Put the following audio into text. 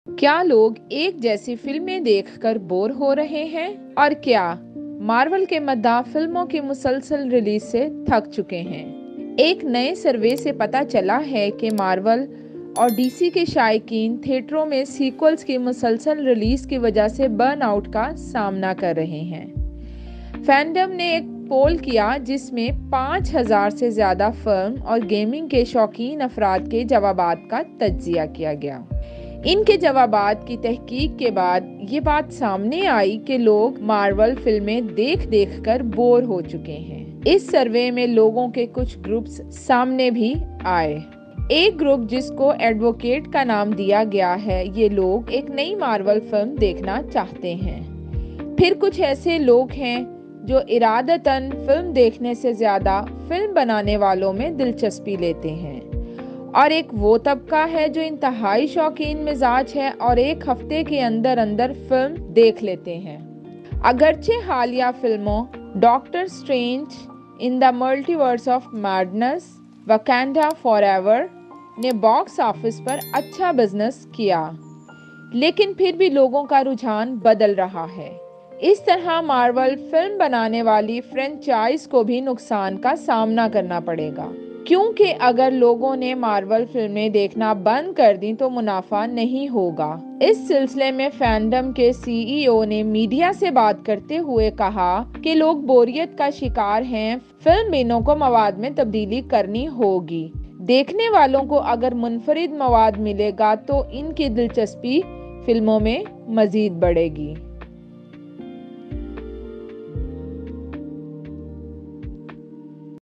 क्या लोग एक जैसी फिल्में देखकर बोर हो रहे हैं? और क्या मार्वल के मद्दाह फिल्मों की मुसलसल रिलीज से थक चुके हैं? एक नए सर्वे से पता चला है कि मार्वल और डीसी के शायकीन थिएटरों में सीक्वल्स की मुसलसल रिलीज की वजह से बर्नआउट का सामना कर रहे हैं। फैंडम ने एक पोल किया जिसमें 5,000 से ज़्यादा फिल्म और गेमिंग के शौकीन अफराद के जवाबात का तज्जिया किया गया। इनके जवाबात की तहकीक के बाद ये बात सामने आई कि लोग मार्वल फिल्में देख देख कर बोर हो चुके हैं। इस सर्वे में लोगों के कुछ ग्रुप्स सामने भी आए। एक ग्रुप जिसको एडवोकेट का नाम दिया गया है, ये लोग एक नई मार्वल फिल्म देखना चाहते हैं। फिर कुछ ऐसे लोग हैं जो इरादतन फिल्म देखने से ज्यादा फिल्म बनाने वालों में दिलचस्पी लेते हैं, और एक वो तबका है जो इंतहाई शौकीन मिजाज है और एक हफ्ते के अंदर अंदर फिल्म देख लेते हैं। अगरचे हालिया फिल्मों doctor strange in the multiverse of madness, Wakanda forever ने बॉक्स ऑफिस पर अच्छा बिजनेस किया, लेकिन फिर भी लोगों का रुझान बदल रहा है। इस तरह मार्वल फिल्म बनाने वाली फ्रेंचाइज को भी नुकसान का सामना करना पड़ेगा, क्योंकि अगर लोगों ने मार्वल फिल्में देखना बंद कर दी तो मुनाफा नहीं होगा। इस सिलसिले में फैंडम के सीईओ ने मीडिया से बात करते हुए कहा कि लोग बोरियत का शिकार हैं, फिल्म बिनों को मवाद में तब्दीली करनी होगी। देखने वालों को अगर मुनफरिद मवाद मिलेगा तो इनकी दिलचस्पी फिल्मों में मजीद बढ़ेगी।